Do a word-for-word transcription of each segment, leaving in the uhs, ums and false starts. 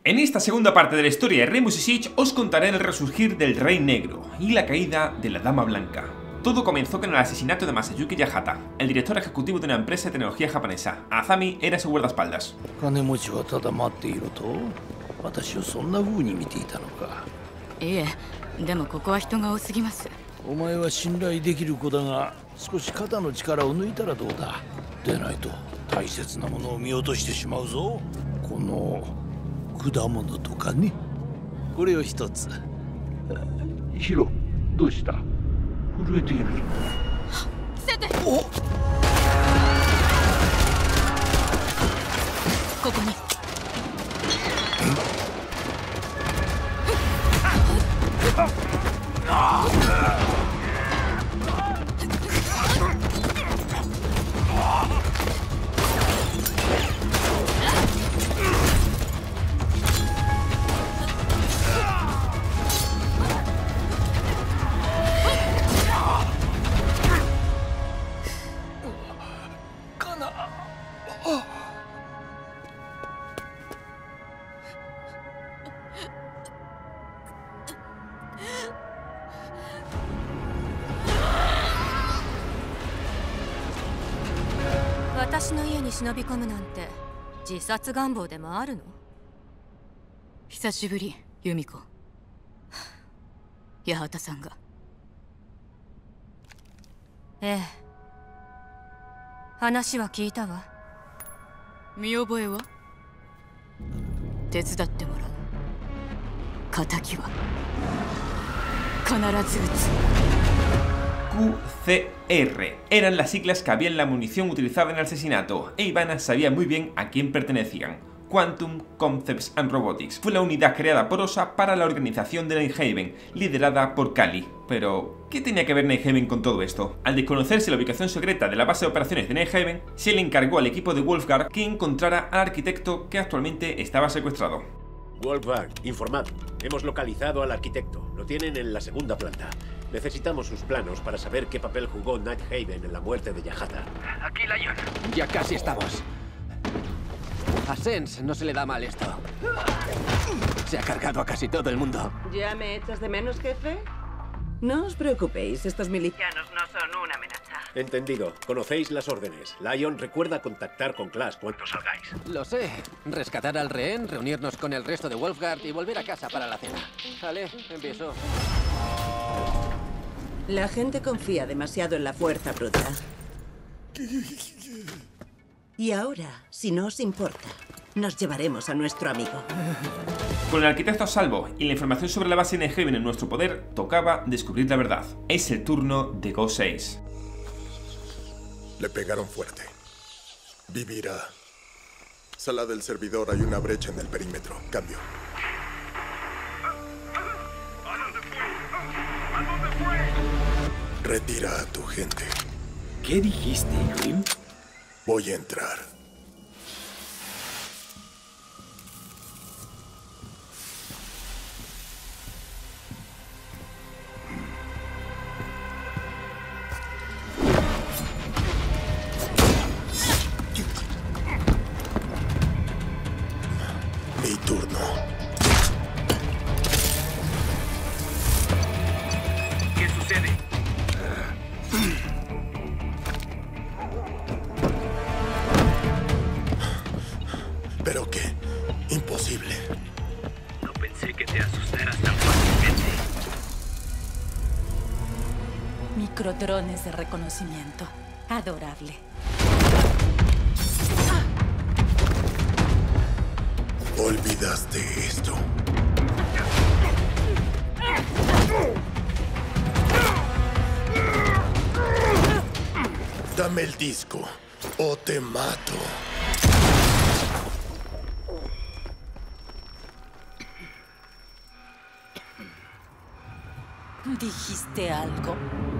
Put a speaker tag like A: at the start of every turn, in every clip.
A: En esta segunda parte de la historia de Rainbow Six Siege os contaré el resurgir del Rey Negro y la caída de la Dama Blanca. Todo comenzó con el asesinato de Masayuki Yahata, el director ejecutivo de una empresa de tecnología japonesa. Azami era su guardaespaldas.
B: Hiro, ¿dónde está? ¡Oh! Q C R eran las siglas que había en la munición utilizada en el asesinato, e Ivana sabía muy bien a quién pertenecían. Quantum Concepts and Robotics fue la unidad creada por Osa para la organización de Nighthaven, liderada por Kali. Pero, ¿qué tenía que ver Nighthaven con todo esto? Al desconocerse la ubicación secreta de la base de operaciones de Nighthaven, se le encargó al equipo de Wolfguard que encontrara al arquitecto que actualmente estaba secuestrado.
C: Wolfguard, informad. Hemos localizado al arquitecto. Lo tienen en la segunda planta. Necesitamos sus planos para saber qué papel jugó Nighthaven en la muerte de Yahata.
D: Aquí, Lion.
E: Ya casi estamos. A Sense no se le da mal esto. Se ha cargado a casi todo el mundo.
F: ¿Ya me echas de menos, jefe? No os preocupéis, estos milicianos no son una amenaza.
C: Entendido. Conocéis las órdenes. Lion, recuerda contactar con Clash cuando salgáis.
E: Lo sé. Rescatar al rehén, reunirnos con el resto de Wolfguard y volver a casa para la cena. Vale, empiezo.
F: La gente confía demasiado en la fuerza bruta. Y ahora, si no os importa, nos llevaremos a nuestro amigo.
A: Con el arquitecto a salvo y la información sobre la base de Nighthaven en nuestro poder, tocaba descubrir la verdad. Es el turno de Go seis.
G: Le pegaron fuerte. Vivirá. Sala del servidor, hay una brecha en el perímetro. Cambio. Retira a tu gente.
D: ¿Qué dijiste, Grim?
G: Voy a entrar. Mi turno.
D: ¿Qué sucede?
G: ¿Pero qué? Imposible.
D: No pensé que te asustaras tan fácilmente.
H: Microdrones de reconocimiento. Adorable.
G: Olvidaste esto. Dame el disco o te mato.
H: ¿Dijiste algo?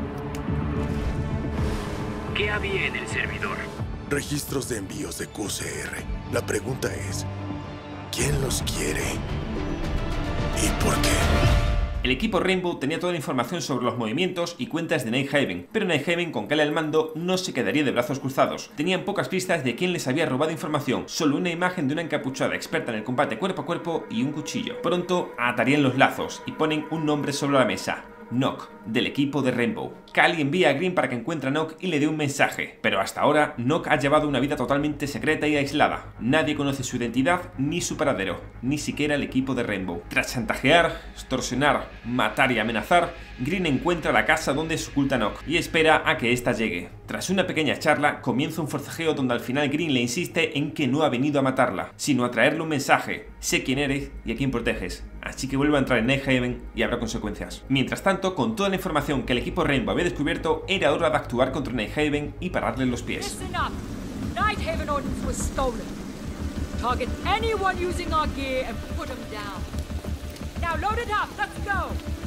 D: ¿Qué había en el servidor?
G: Registros de envíos de Q C R. La pregunta es, ¿quién los quiere? ¿Y por qué?
B: El equipo Rainbow tenía toda la información sobre los movimientos y cuentas de Nighthaven, pero Nighthaven, con Kali al mando, no se quedaría de brazos cruzados. Tenían pocas pistas de quién les había robado información, solo una imagen de una encapuchada experta en el combate cuerpo a cuerpo y un cuchillo. Pronto atarían los lazos y ponen un nombre sobre la mesa: Nock, del equipo de Rainbow. Kali envía a Green para que encuentre a Nock y le dé un mensaje, pero hasta ahora Nock ha llevado una vida totalmente secreta y aislada. Nadie conoce su identidad ni su paradero, ni siquiera el equipo de Rainbow. Tras chantajear, extorsionar, matar y amenazar, Green encuentra la casa donde se oculta Nock y espera a que ésta llegue. Tras una pequeña charla, comienza un forcejeo donde al final Green le insiste en que no ha venido a matarla, sino a traerle un mensaje: sé quién eres y a quién proteges, así que vuelve a entrar en Nighthaven y habrá consecuencias. Mientras tanto, con toda la información que el equipo Rainbow había descubierto, era hora de actuar contra Nighthaven y pararle los pies.
I: Nighthaven ordnance was stolen. Target anyone using our gear and put them down. Now load it up, let's go!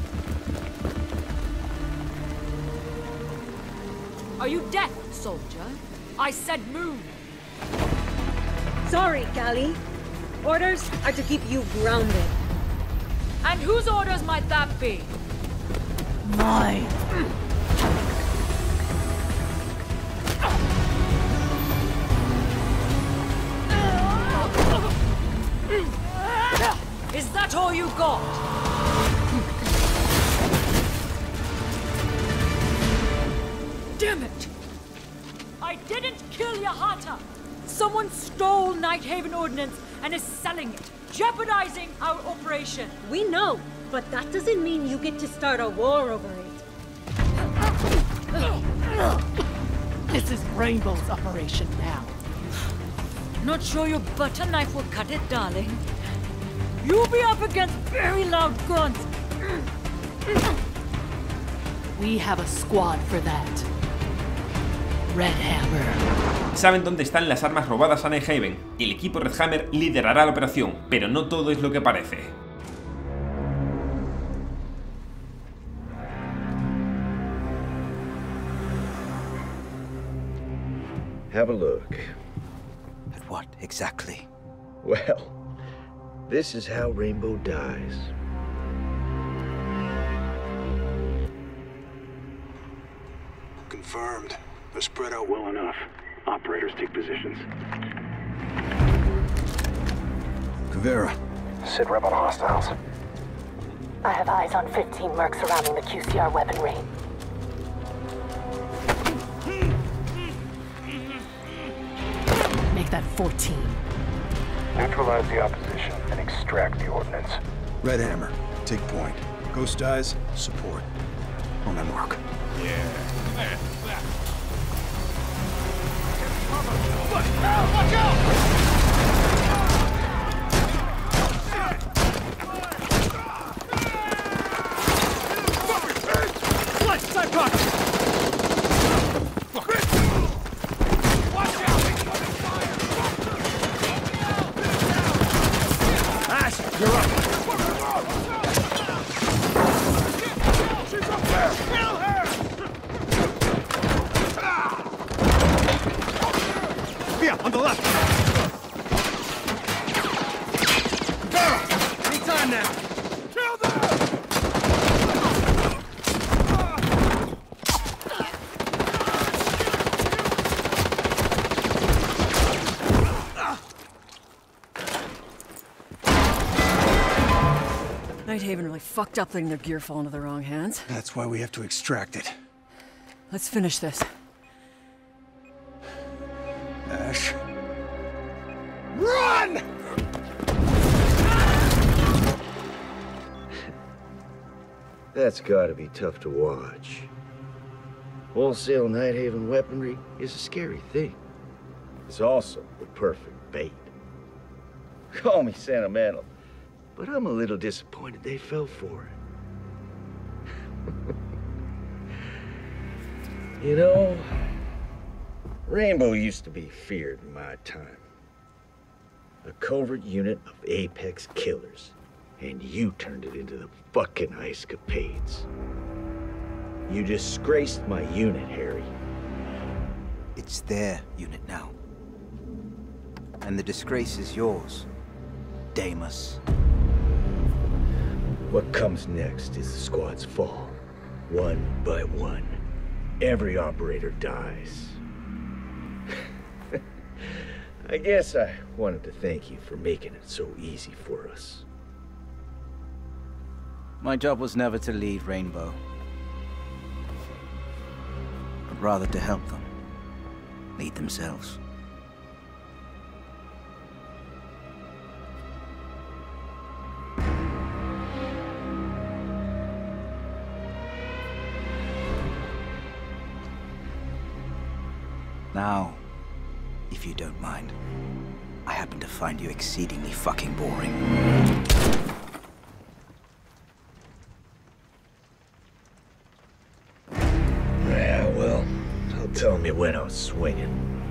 I: Are you deaf, soldier? I said move!
J: Sorry, Kali. Orders are to keep you grounded.
I: And whose orders might that be?
J: Mine.
I: Is that all you got? Damn it! I didn't kill Yahata! Someone stole Nighthaven ordnance and is selling it, jeopardizing our operation.
J: We know, but that doesn't mean you get to start a war over it.
I: This is Rainbow's operation now. Not sure your butter knife will cut it, darling. You'll be up against very loud guns. We have a squad for that. Red Hammer.
B: Saben dónde están las armas robadas a Nighthaven, y el equipo Red Hammer liderará la operación, pero no todo es lo que parece.
K: Have a look.
L: At what, exactly?
K: Well, this is how Rainbow dies.
M: Confirmed. They're spread out well enough. Operators take positions.
L: Kavera.
M: Sit rep on hostiles.
N: I have eyes on fifteen mercs surrounding the Q C R weaponry.
I: Make that fourteen.
M: Neutralize the opposition and extract the ordnance.
L: Red Hammer, take point. Ghost Eyes, support. On my mark.
M: Yeah.
I: Watch out!
M: On the left! Kavera! Anytime now! Kill them!
I: Nighthaven really fucked up letting their gear fall into the wrong hands.
L: That's why we have to extract it.
I: Let's finish this.
L: Ash.
M: Run!
K: That's gotta be tough to watch. Wholesale Nighthaven weaponry is a scary thing. It's also the perfect bait. Call me sentimental, but I'm a little disappointed they fell for it. You know, Rainbow used to be feared in my time. A covert unit of apex killers. And you turned it into the fucking Ice Capades. You disgraced my unit, Harry.
L: It's their unit now. And the disgrace is yours, Damus.
K: What comes next is the squad's fall. One by one. Every operator dies. I guess I wanted to thank you for making it so easy for us.
O: My job was never to lead Rainbow, but rather to help them lead themselves. Now, if you don't mind, I happen to find you exceedingly fucking boring.
K: Yeah, well, don't tell me when I was swinging.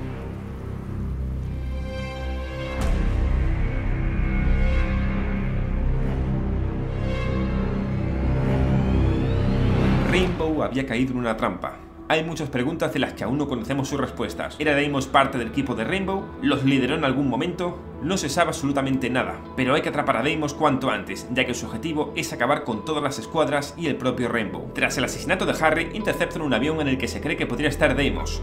B: Rainbow había caído en una trampa. Hay muchas preguntas de las que aún no conocemos sus respuestas. ¿Era Deimos parte del equipo de Rainbow? ¿Los lideró en algún momento? No se sabe absolutamente nada, pero hay que atrapar a Deimos cuanto antes, ya que su objetivo es acabar con todas las escuadras y el propio Rainbow. Tras el asesinato de Harry, interceptan un avión en el que se cree que podría estar Deimos.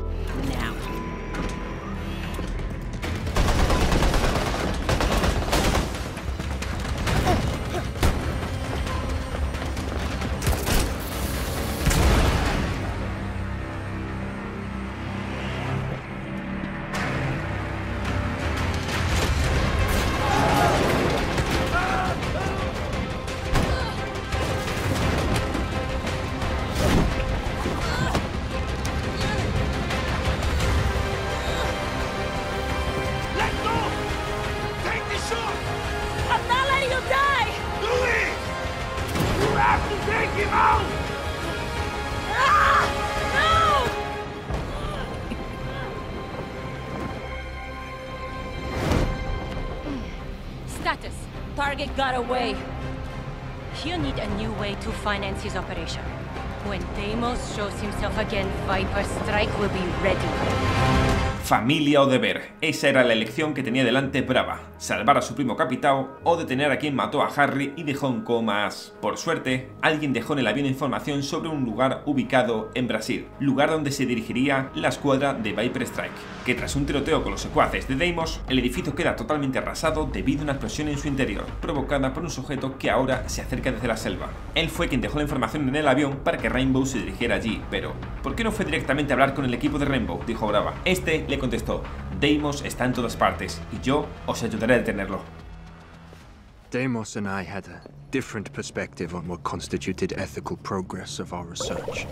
H: Status. Target got away. You need a new way to finance his operation. When Deimos shows himself again, Viper Strike will be ready.
B: Familia o deber, esa era la elección que tenía delante Brava, salvar a su primo Capitao o detener a quien mató a Harry y dejó en coma a Ash. Por suerte, alguien dejó en el avión información sobre un lugar ubicado en Brasil, lugar donde se dirigiría la escuadra de Viper Strike, que tras un tiroteo con los secuaces de Deimos, el edificio queda totalmente arrasado debido a una explosión en su interior, provocada por un sujeto que ahora se acerca desde la selva. Él fue quien dejó la información en el avión para que Rainbow se dirigiera allí, pero ¿por qué no fue directamente a hablar con el equipo de Rainbow?, dijo Brava. Este le contestó: Deimos está en todas partes, y yo os ayudaré a detenerlo.
P: Deimos and I had a different perspective on what constituted ethical progress of our research.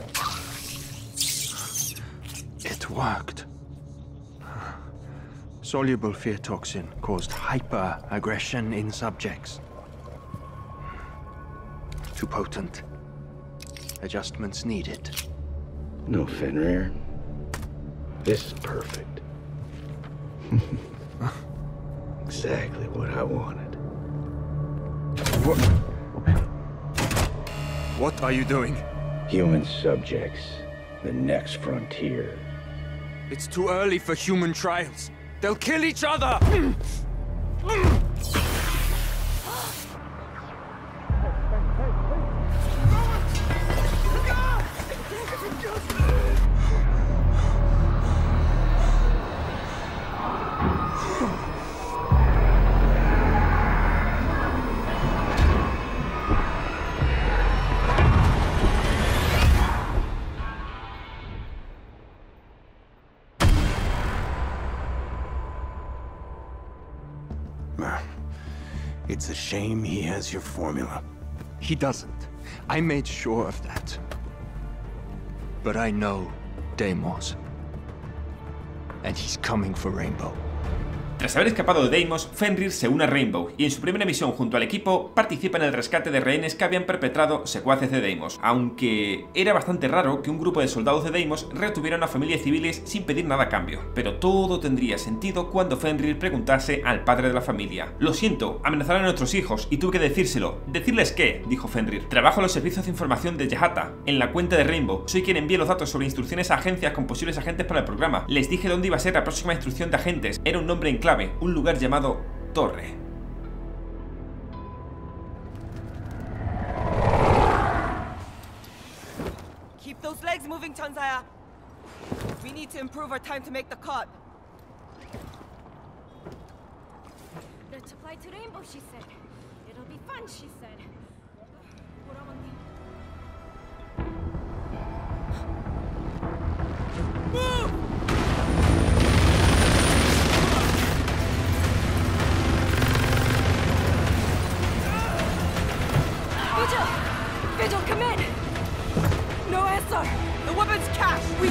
P: It worked. Soluble fear toxin caused hyper-aggression in subjects. Too potent. Adjustments needed.
K: No, Fenrir. This is perfect. Exactly what I wanted.
P: What? What are you doing?
K: Human subjects. The next frontier.
P: It's too early for human trials. They'll kill each other! It's a shame he has your formula. He doesn't. I made sure of that. But I know Deimos. And he's coming for Rainbow.
B: Tras haber escapado de Deimos, Fenrir se une a Rainbow y en su primera misión junto al equipo participa en el rescate de rehenes que habían perpetrado secuaces de Deimos, aunque era bastante raro que un grupo de soldados de Deimos retuvieran a familias civiles sin pedir nada a cambio. Pero todo tendría sentido cuando Fenrir preguntase al padre de la familia: lo siento, amenazaron a nuestros hijos y tuve que decírselo. ¿Decirles qué?, dijo Fenrir. Trabajo en los servicios de información de Yahata, en la cuenta de Rainbow. Soy quien envía los datos sobre instrucciones a agencias con posibles agentes para el programa. Les dije dónde iba a ser la próxima instrucción de agentes. Era un nombre en clave, un lugar llamado Torre.
Q: those legs moving, Chanzaya. We need to improve our time to make the cut.
H: Let's apply to Rainbow, she said. It'll be fun, she said.
Q: Move!
I: Vigil! Vigil, come in! No answer!
Q: The weapon's cache! We...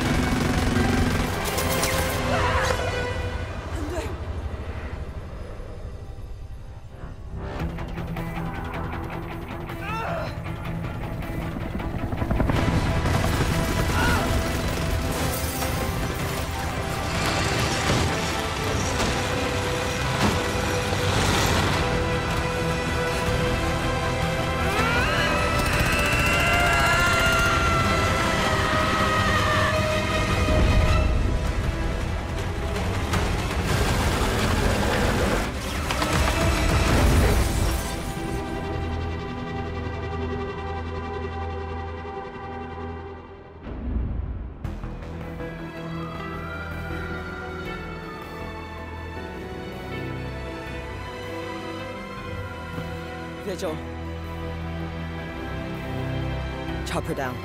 Q: Vigil. Chop her down.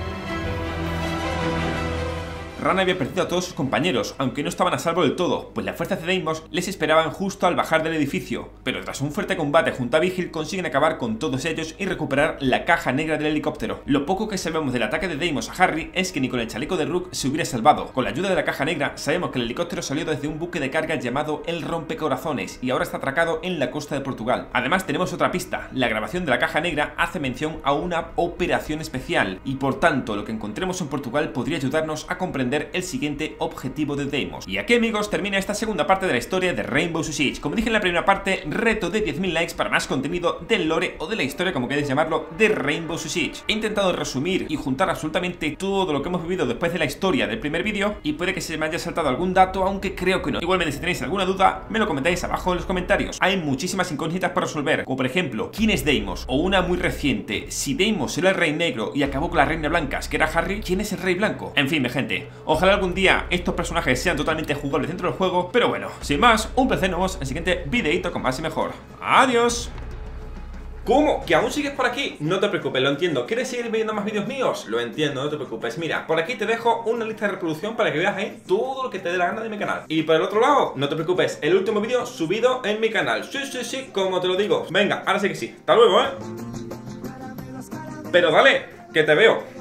B: Rana había perdido a todos sus compañeros, aunque no estaban a salvo del todo, pues las fuerzas de Deimos les esperaban justo al bajar del edificio, pero tras un fuerte combate junto a Vigil consiguen acabar con todos ellos y recuperar la caja negra del helicóptero. Lo poco que sabemos del ataque de Deimos a Harry es que ni con el chaleco de Rook se hubiera salvado. Con la ayuda de la caja negra sabemos que el helicóptero salió desde un buque de carga llamado el Rompecorazones y ahora está atracado en la costa de Portugal. Además tenemos otra pista, la grabación de la caja negra hace mención a una operación especial y por tanto lo que encontremos en Portugal podría ayudarnos a comprender el siguiente objetivo de Deimos. Y aquí, amigos, termina esta segunda parte de la historia de Rainbow Six Siege. Como dije en la primera parte, reto de diez mil likes para más contenido del lore o de la historia, como queréis llamarlo, de Rainbow Six Siege. He intentado resumir y juntar absolutamente todo lo que hemos vivido después de la historia del primer vídeo y puede que se me haya saltado algún dato, aunque creo que no. Igualmente, si tenéis alguna duda, me lo comentáis abajo en los comentarios. Hay muchísimas incógnitas para resolver, como por ejemplo, ¿quién es Deimos? O una muy reciente, si Deimos era el Rey Negro y acabó con la Reina Blanca, que era Harry, ¿quién es el Rey Blanco? En fin, mi gente, ojalá algún día estos personajes sean totalmente jugables dentro del juego, pero bueno, sin más, un placer, nos vemos en el siguiente videito con más y mejor. ¡Adiós! ¿Cómo? ¿Que aún sigues por aquí? No te preocupes, lo entiendo. ¿Quieres seguir viendo más vídeos míos? Lo entiendo, no te preocupes. Mira, por aquí te dejo una lista de reproducción para que veas ahí todo lo que te dé la gana de mi canal. Y por el otro lado, no te preocupes, el último vídeo subido en mi canal. Sí, sí, sí, como te lo digo. Venga, ahora sí que sí. Hasta luego, ¿eh? Pero dale, que te veo.